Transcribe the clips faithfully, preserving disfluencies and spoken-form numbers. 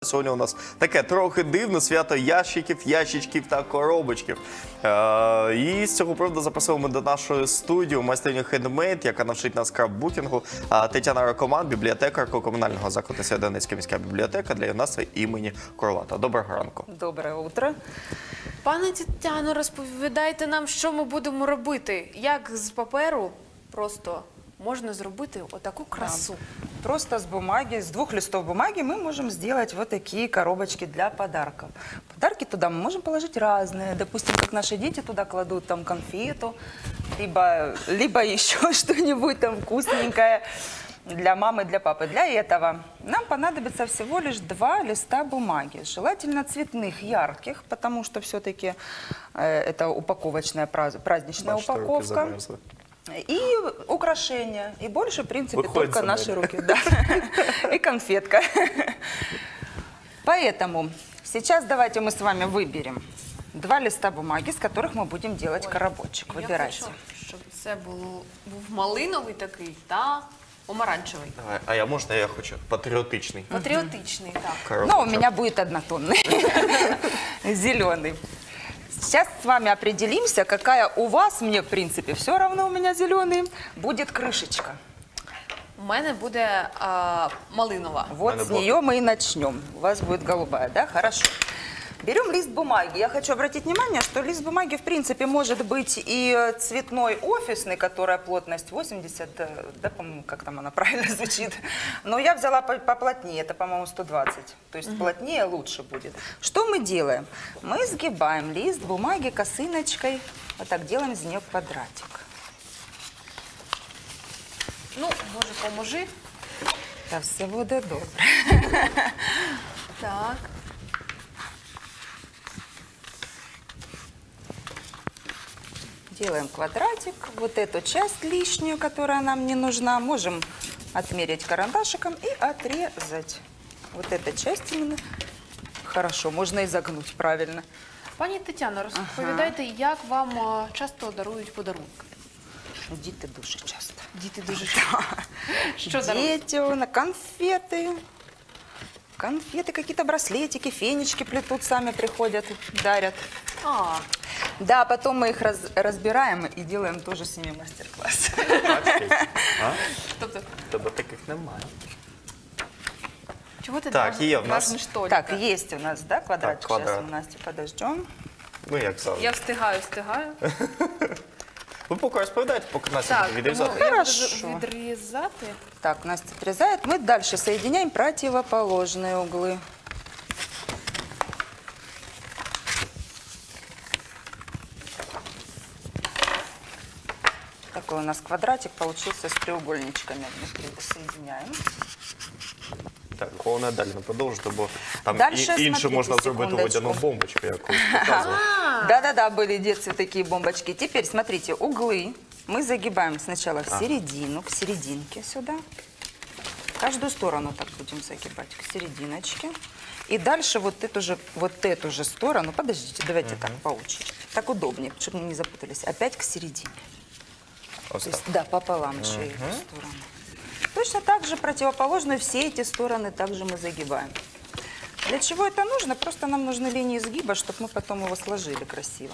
Сьогодні у нас таке трохи дивне свято ящиків, ящичків та коробочків. Е, і з цього приводу запросили ми до нашої студії майстриню хендмейд, яка навчить нас крапбукінгу, е, Тетяна Рокоман, бібліотекарка комунального закладу Сєвєродонецька міська бібліотека для юнацтва імені Курлата. Доброго ранку. Доброе утро. Пане Тетяно, розповідайте нам, що ми будемо робити. Як з паперу просто можна зробити отаку красу? Просто с бумаги, с двух листов бумаги мы можем сделать вот такие коробочки для подарков. Подарки туда мы можем положить разные. Допустим, как наши дети туда кладут там конфету, либо, либо еще что-нибудь там вкусненькое для мамы, для папы. Для этого нам понадобится всего лишь два листа бумаги. Желательно цветных, ярких, потому что все-таки э, это упаковочная, праздничная Бачите, руки упаковка. замерзли. И украшения. И больше, в принципе, Выходит только за наши нами. руки. Да. И конфетка. Поэтому сейчас давайте мы с вами выберем два листа бумаги, с которых мы будем делать коробочек. Я Выбирайте. хочу, щоб це було, був малиновий такий та помаранчевий. Давай, а я можна, я хочу патріотичний. Патріотичний, так. коробочок. Но у меня будет однотонный. Зеленый. Сейчас с вами определимся, какая у вас, мне в принципе все равно, у меня зеленый, будет крышечка. У мене буде а, малинова. Вот Надо с было. нее мы и начнем. У вас будет голубая, да? Хорошо. Берем лист бумаги. Я хочу обратить внимание, что лист бумаги, в принципе, может быть и цветной офисный, которая плотность восемьдесят, да, по-моему, как там она правильно звучит. Но я взяла поплотнее, это, по-моему, сто двадцать. То есть плотнее лучше будет. Что мы делаем? Мы сгибаем лист бумаги косыночкой. Вот так делаем из нее квадратик. Ну, Боже, поможи. Да все будет добре. Так. Делаем квадратик. Вот эту часть лишнюю, которая нам не нужна, можем отмерить карандашиком и отрезать. Вот эта часть именно. Хорошо, можно изогнуть правильно. Пані Тетяно, розповідайте, як вам а, часто дарують подарунки? Діти дуже часто. Діти дуже часто. Що дарують? Дети, на конфеты. Конфеты, какие-то браслетики, фенечки плетут, сами приходят, дарят. А, Да, потом мы их раз, разбираем и делаем тоже с ними мастер-класс. А? тобто, Тебе таких немає. чого ти Так, є в нас. важний штоль? Так, есть у нас, да, квадратик. Так, квадрат. Сейчас мы Настю подождем. Ну, як завжди. Я встигаю, встигаю. Ви поки розповідаєте, поки Настя Так, буде тому відрізати. я буду Хорошо. відрізати. Так, Настя отрезает. Мы дальше соединяем противоположные углы. Такой у нас квадратик получился с треугольничками внутри. Соединяем. Так, головне далі не продовжити, бо там Дальше, і, інше смотрите, можна зробити секундочку. водяну бомбочку, я колись показував. Да-да-да, были в детстве такие бомбочки. Теперь, смотрите, углы мы загибаем сначала в середину, к серединке сюда. Каждую сторону так будем загибать, к серединочке. И дальше вот эту же, вот эту же сторону, подождите, давайте так по очереди. Так удобнее, чтобы мы не запутались. Опять к середине. Ось То так. есть, да, пополам еще и эту сторону. Точно так же противоположную все эти стороны также мы загибаем. Для чего это нужно? Просто нам нужны линии сгиба, чтобы мы потом его сложили красиво.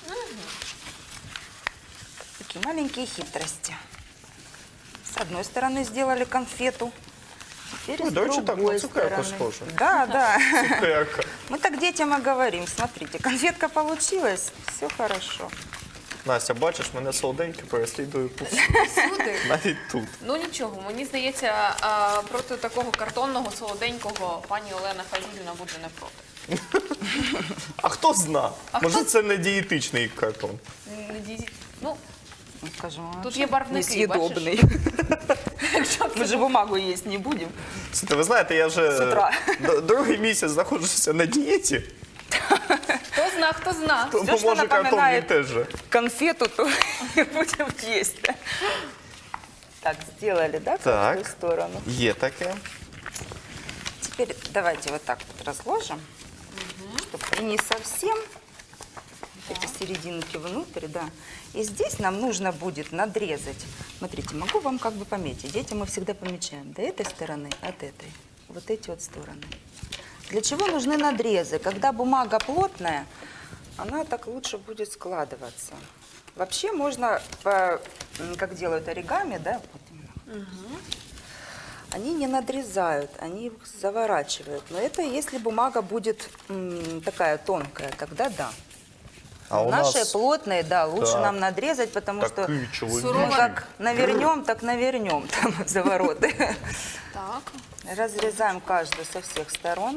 Такие маленькие хитрости. С одной стороны сделали конфету. Теперь Ой, с да, что так, другой на цукерку стороны. схоже. Да, да. Цукерка. Мы так детям и говорим. Смотрите, конфетка получилась, все хорошо. Настя, бачиш, мене солоденьке переслідує тут. Сюди. Навіть тут. Ну нічого, мені здається, а, проти такого картонного, солоденького пані Олена Фаділівна буде не проти. А хто зна? А Може, хто- це не дієтичний картон? Не ді- Ну, Ну, скажем, Тут вообще є барвники, несъедобный. Мы же бумагу есть не будем. Слухайте, ви знаєте, я вже З утра. д- другий місяць знаходжуся на дієті, хто зна, хто зна. тому Все, що може картон не напоминає- теж. же. Конфету то и будем есть. Так, сделали, да, Так. какую сторону? Є таке. Теперь давайте вот так вот разложим, чтобы не совсем вот эти серединки внутрь, да. И здесь нам нужно будет надрезать. Смотрите, могу вам как бы пометить. Дети мы всегда помечаем. До этой стороны, от этой. Вот эти вот стороны. Для чего нужны надрезы? Когда бумага плотная, она так лучше будет складываться. Вообще можно, по, м, как делают оригами, да, вот именно. Они не надрезают, они их заворачивают. Но это если бумага будет м, такая тонкая, тогда да. А у Наши нас плотные, да, лучше Так. нам надрезать, потому что такий чоловік. Сурово. мы как навернем, так навернем там завороты. Так. Разрезаем каждую со всех сторон.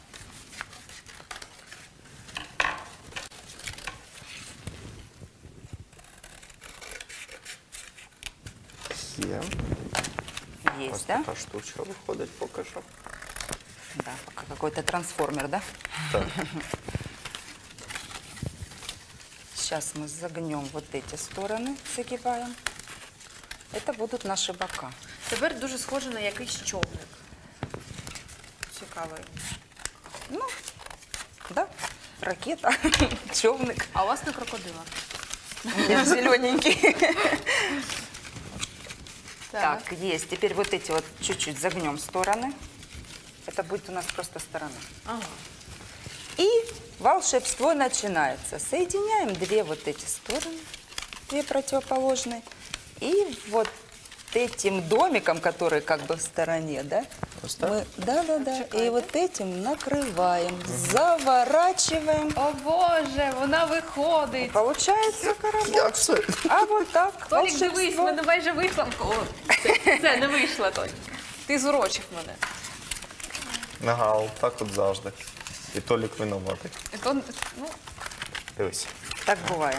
Є. Ось Есть, да? така штучка виходить поки що. Да, пока какой-то трансформер, да? Так. Сейчас мы загнем вот эти стороны, загибаем. Это будут наши бока. Тепер дуже схоже на якийсь човник. Цікавий. Ну, да, ракета, човник. А у вас не крокодила. У меня зелененький. Так. Так, есть. Теперь вот эти вот чуть-чуть загнем стороны. Это будет у нас просто сторона. Ага. И волшебство начинается. Соединяем две вот эти стороны, две противоположные. И вот этим домиком, который как бы в стороне, да? Ось так? Мы, да, да, да. Чекайте. И вот этим накрываем, заворачиваем. О Боже, вона виходить. Получается коробок. Як це? А вот так. Толік, дивись, в волшебство. мене майже вийшла. О, це, це не вийшло, Толік. Ти зурочив мене. Ага, от так от завжди. І Толік винуватий. І то, ну, Дивись. Так бывает.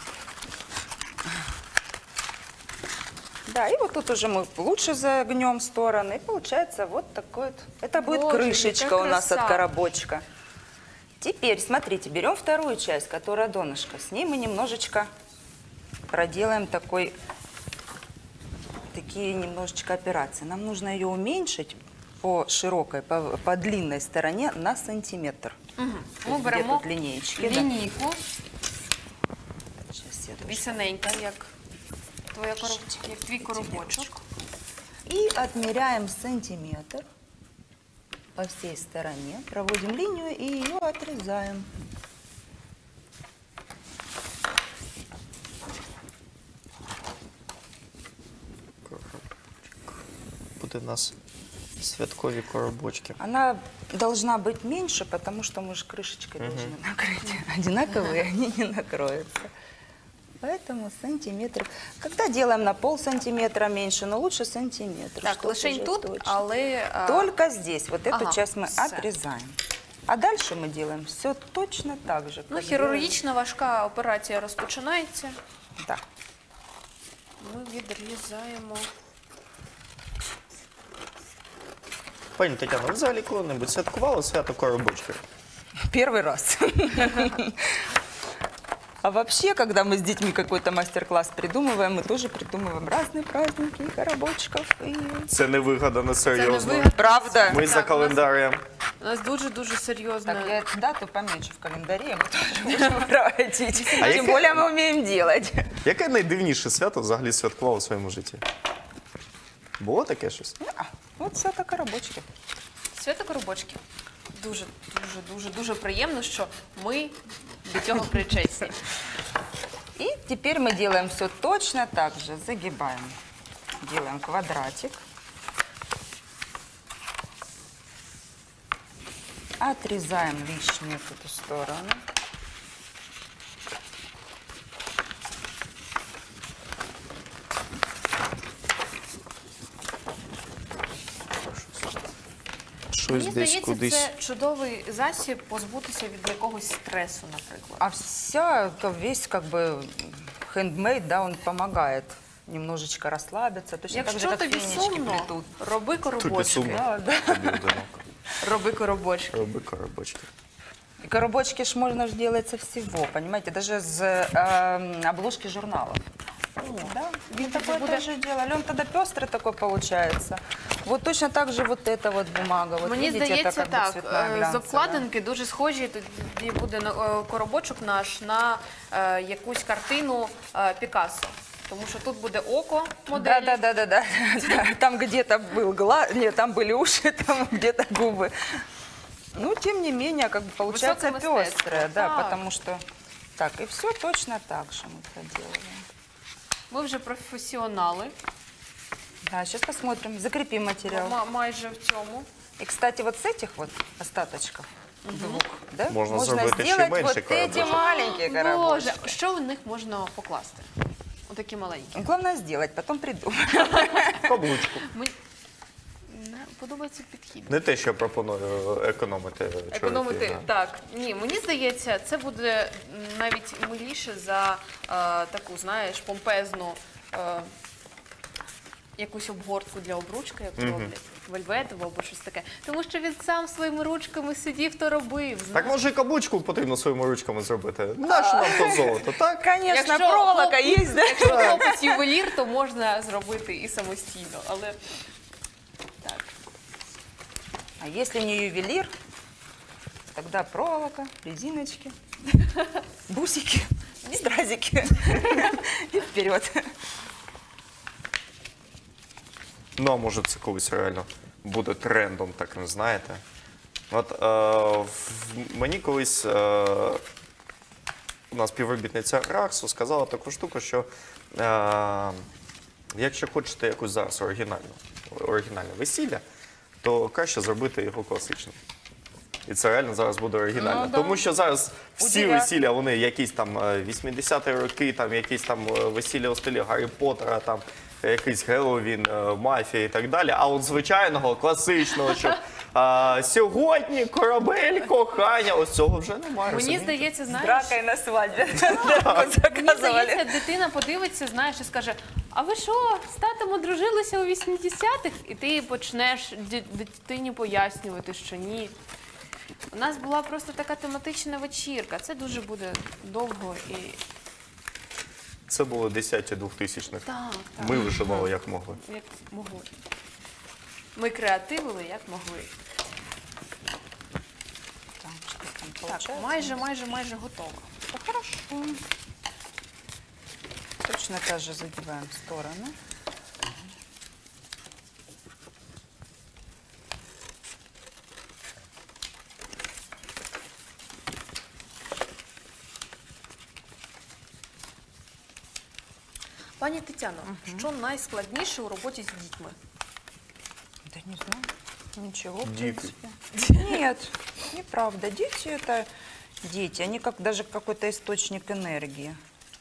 Да, и вот тут уже мы лучше загнем стороны. И получается вот такой вот. Это будет Боже, крышечка какая у нас краса. от коробочка. Теперь, смотрите, берем вторую часть, которая донышко. С ней мы немножечко проделаем такой, такие немножечко операции. Нам нужно ее уменьшить по широкой, по, по длинной стороне на сантиметр. ми Где беремо тут линеечки? Да. лінійку, Сейчас я тобі синенька, як твоя коробочка, як твій коробочок. И отмеряем сантиметр по всей стороне, проводим линию и ее отрезаем. Буде у нас святкові коробочки. Она должна быть меньше, потому что мы же крышечкой должны накрыть. Одинаковые они не накроются. Поэтому сантиметр. Когда делаем на пол сантиметра меньше, но лучше сантиметр. Так, чтобы лишень уже тут, точно. але... а, Только здесь. Вот эту Ага, часть мы всё. отрезаем. А дальше мы делаем все точно так же. Ну, как хірургічна важка операція розпочинається. делаем. Да. Ми відрізаємо. Пані Тетяно, ви взагалі коли-небудь святкували свято коробочки? Первый раз. А вообще, когда мы с детьми какой-то мастер-класс придумываем, мы тоже придумываем разные праздники, коробочков. И... Це не вигадано серйозно. вигадано. Правда. Ми за Так, у нас- календарем. У нас дуже-дуже серйозна... Так, я эту дату помечу в календаре, мы тоже можем проводить. А Тем яке- более мы умеем делать. Яке найдивніше свято взагалі святкував у своєму житті? Було таке щось? А, вот все это коробочки. Свято коробочки. Дуже, дуже, дуже, дуже приємно, що ми до цього причесні. И теперь мы делаем все точно так же. Загибаем. Делаем квадратик. Отрезаем лишнюю в эту сторону. Щось Мені десь здається, кудись. це чудовий засіб позбутися від якогось стресу, наприклад. А вся, то весь как бы хендмейд, да, он помогает немножечко расслабиться. Точно так же, Якщо как тобі фенечки сумно, плетут. роби Тобі коробочки. сумно. Да, да. Тобі одиноко. Роби коробочки. Роби коробочки. И коробочки ж можно ж делать со всего, понимаете, даже с э, обложки журналов. Да, Він мы такое буде- тоже делали. Он тогда пестрый такой получается. Вот точно так же вот эта вот бумага. Вот Мені видите, здається, это как бы так, цветная е, з глянцевая. обкладинки дуже схожі, тоді буде на- е, коробочок наш на е, якусь картину е, Пікассо. Тому що тут буде око Да, моделі. да, да, да, да. Там где-то был глаз, нет, там были уши, там где-то губы. Ну, тем не менее, как бы получается Высокое мастерство, пестрое, да, так. потому что... Так, и все точно так же мы проделываем. Ми вже професіонали, Да, сейчас посмотрим, закрепим материал. ма- майже в цьому. И, кстати, вот с этих вот остаточков двух, да, Можно сделать еще сделать меньше вот эти коробочек. маленькие Боже, коробочки. що в них можна покласти? Отакі маленькі. Главное сделать, потом придумать. Каблучку. Мені не подобається підхід. Не те, що я пропоную економити. чоловіків, Економити да. так. Ні, мені здається, це буде навіть миліше за е, таку, знаєш, помпезну е, якусь обгортку для обручки, як роблять. Вельветову або щось таке. Тому що він сам своїми ручками сидів, то робив. Так знаєш. може і каблучку потрібно своїми ручками зробити. Нащо нам то золото, так? Конечно, Якщо проволока хлоп- есть, да? Якщо хлопець ювелір, то можна зробити і самостійно. Але так. А если не ювелир, тогда проволока, резиночки, бусики, стразики и вперед. Ну, а може це колись реально буде трендом, так не знаєте. От е, в- мені колись е, у нас співробітниця Раксу сказала таку штуку, що е, якщо хочете якусь зараз оригінальну, оригінальне весілля, то краще зробити його класичним. І це реально зараз буде оригінально. Ну, да. Тому що зараз всі Удивляє. весілля, вони якісь там е, вісімдесяті роки, там якісь там е, весілля у стилі Гаррі Поттера, там якийсь Геловін, е, мафія і так далі. А от звичайного, класичного, що е, сьогодні корабель кохання, ось цього вже немає. Мені розумієте? здається, С знаєш, дракой на свадьбе. мені Заказывали. здається, дитина подивиться, знаєш, і скаже: а ви що, з татом одружилися у вісімдесятих? І ти почнеш ді- дитині пояснювати, що ні. У нас була просто така тематична вечірка. Це дуже буде довго і Це було десяті двохтисячних. так, так. Ми виживали як могли. Як могли. Ми креативили, як могли. Так, что там Так, получается? майже, майже, майже готово. Ну, хорошо. Точно так же задеваем в сторону. Пані Тетяно, що найскладніше у роботі з дітьми? Да не знаю. Ничего, в Дети. принципе. Нет, неправда. Дети это дети. Они как даже какой-то источник энергии.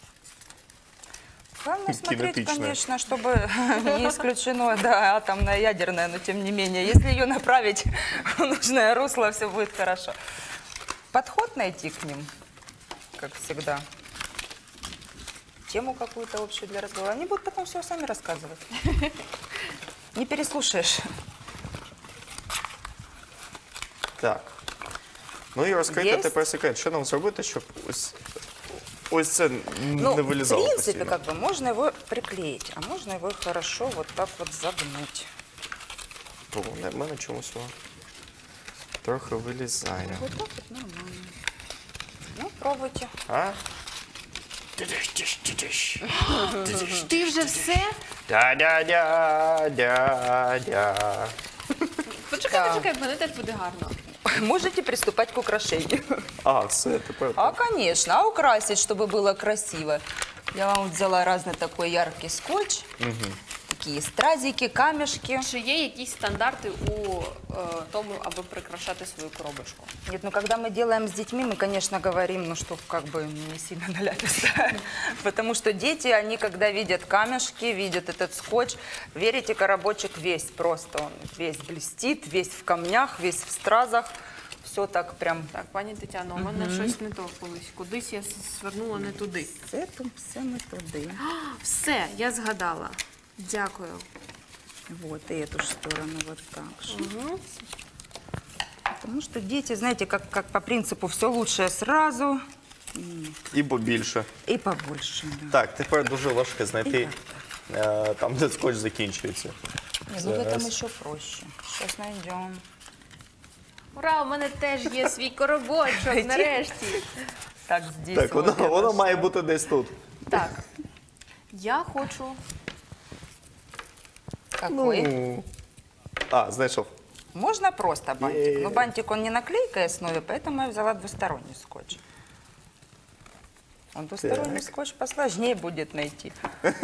Главное смотреть, Кинетичная. конечно, чтобы не исключено, да, атомная, ядерная, но тем не менее. Если ее направить в нужное русло, все будет хорошо. Подход найти к ним, как всегда. Тему какую-то общую для разговора. Они будут потом все сами рассказывать. Не переслушаешь. Так. Ну і розкрийте Єсть? тепер секрет. Що нам зробити, щоб ось, ось це Ну, не в вилізало принципе, постійно? как бы можно его приклеить, а можно его хорошо вот так вот загнуть. О, не, в мене чомусь воно трохи вилізає. Вот так вот нормально. Ну, пробуйте. А? Тидиш, тиш, тидиш. Тидиш. Ти вже все? Да-да-да-да-да. Почекай, Так. почекай, в мене теж буде гарно. Можете приступать к украшению. А, все, тепер. А, конечно, а украсить, чтобы было красиво. Я вам вот взяла разный такой яркий скотч. Такие стразики, камешки. Чи є якісь стандарти у е, тому, аби прикрашати свою коробочку? Нет, ну когда мы делаем с детьми, мы, конечно, говорим, ну, что как бы не сильно наляписто. Потому что дети, они когда видят камешки, видят этот скотч, верите, коробочек весь просто, он весь блестит, весь в камнях, весь в стразах. Все так прям. Так, пані Тетяно, у мене щось не то колись. Кудись я свернула не туди. Це тут все ми туди. Все, я згадала. Дякую. Вот, и эту же сторону вот так же. Потому что дети, знаете, как, как по принципу все лучшее сразу І побільше. и побольше. Да. Так, тепер дуже важко знайти е, там, де скотч закінчується. Нет, ну в этом Зараз. еще проще. Сейчас найдем. Ура, у мене теж є свій коробочок, нарешті. Так, здесь Так, вот воно, я воно нашла. має бути десь тут. Так, я хочу... Какой? Ну. А, знайшов. Можно просто бантик, Е. но бантик он не на клейкой основе, поэтому я взяла двусторонний скотч. Он двусторонний Так. скотч посложнее будет найти.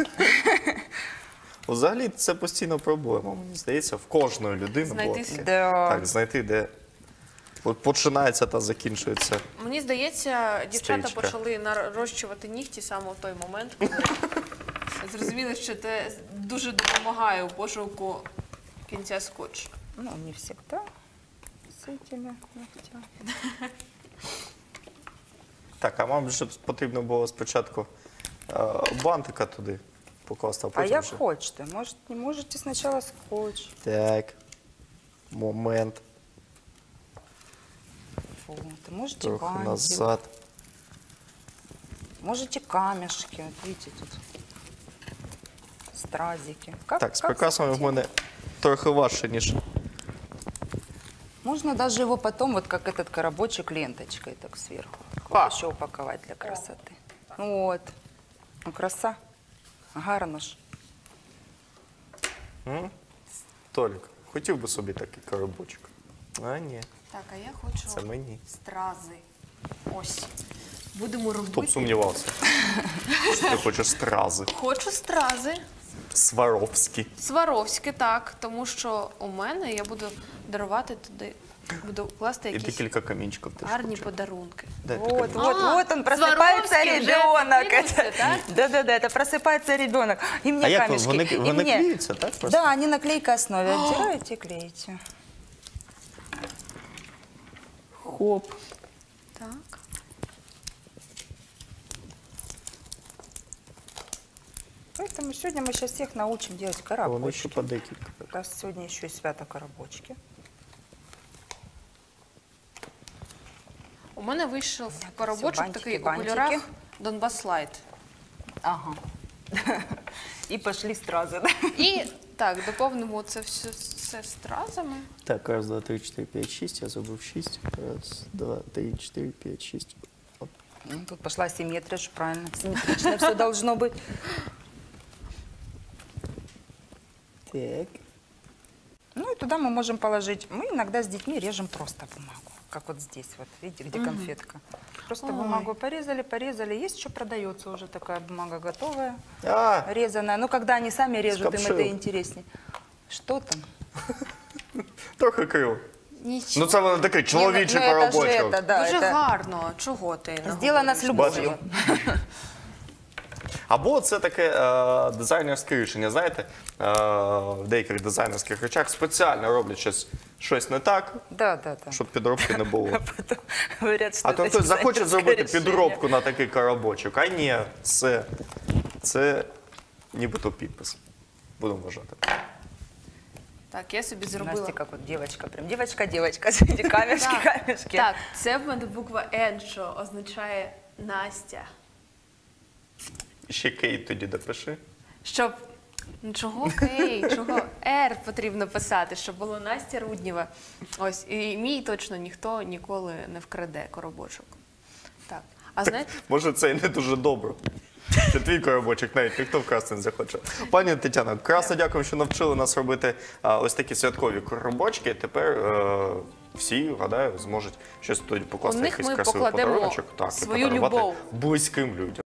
Взагалі це постійно проблема, мені здається, в кожної людини Знайти було с- таке. Да. Так, знайти, де от починається та закінчується. Мені здається, дівчата Стрічка. почали нарощувати нігті саме в той момент, коли зрозуміли, що це дуже допомагає у пошуку кінця скотчу. Ну, не всегда с этими ногтями. Так, а вам же потрібно було спочатку е, бантика туди покласти, а А потім як вже. хочете. Может, не можете сначала скотч. Так, момент, Вот. Можете трохи бантик. назад. Можете камешки. Вот видите, тут стразики. Как, Так, з как прикрасами в захотите. мене трохи важче, ніж. Можно даже его потом, вот как этот коробочек, ленточкой так сверху. А. Вот еще упаковать для красоты. Вот. Ну, краса. Гарно ж. М? Толік, хотів би собі такий коробочок. А ні, Так, а я хочу це мені. стрази. Ось. Будемо Хто б робити. сумнівався, що ти хочеш стрази. Хочу стрази. Сваровські. Сваровське, так, тому що у мене я буду дарувати туди, буду класти І ти якісь кілька камінчиків теж гарні хочеш. подарунки. Де ти Вот, камінчик? вот, А, вот он, просыпается Сваровский уже ребенок. прикинулся, Это- так? Да-да-да, это просыпается ребенок. И мне А як камешки. вони, и вони мне. клеються, так? Просто? Да, они на клейкой основе. Отдираете и клеите. Хоп. Так. Поэтому сегодня мы сейчас всех научим делать Вони ще коробочки. по декілька. Как раз сегодня еще и свято коробочки. У мене вийшов Все, коробочок бантики, такий у бантики. кольорах Донбас Лайт. Ага. И пошли стразы. Да? І так, доповнимо це все, все стразами. Так, раз, два, три, чотири, п'ять, шість. Я забув шість. Раз, два, три, чотири, п'ять, шість. Оп. Ну, тут пошла симметрия, ж правильно. Симметрично все должно быть. Так. Ну и туда мы можем положить. Мы иногда с детьми режем просто бумагу. Как вот здесь, вот видите, где конфетка. Просто Ой. бумагу порезали, порезали. Есть еще продается уже такая бумага готовая, А, резаная. Ну, когда они сами режут, им Скопшил. это интереснее. Что там? трохи криво. Нічого. Ну це воно такий чоловічий Не, ну, это же коробочок. это, да, Дуже это гарно. Чого ти сделано с наговорюєш? любовью. Або це таке е, дизайнерське рішення. Знаєте, е, в деяких дизайнерських речах спеціально роблять щось, щось не так, Да, да, да. щоб підробки не було. Потом говорят, что А то это хтось захоче дизайнерское зробити решение. підробку на такий коробочок. А ні, це, це нібито підпис. Будемо вважати. Так, я собі зробила. Настя, как вот девочка, прям девочка-девочка, смотрите, камешки, Так, камешки. так, це в мене буква Н, що означає Настя. Ще Кейт тоді допиши. Щоб ну, чого Кей, чого Р потрібно писати, щоб було Настя Руднєва. Ось, і мій точно ніхто ніколи не вкраде коробочок. Так. А знаєте, Може, це і не дуже добре. Це твій коробочок, навіть ніхто вкрасти не захоче. Пані Тетяно, красно дякую, що навчили нас робити а, ось такі святкові коробочки. Тепер е, всі, гадаю, зможуть щось туди покласти, У них якийсь ми красивий покладемо подаруночок. Так, і свою подарувати любов. близьким людям.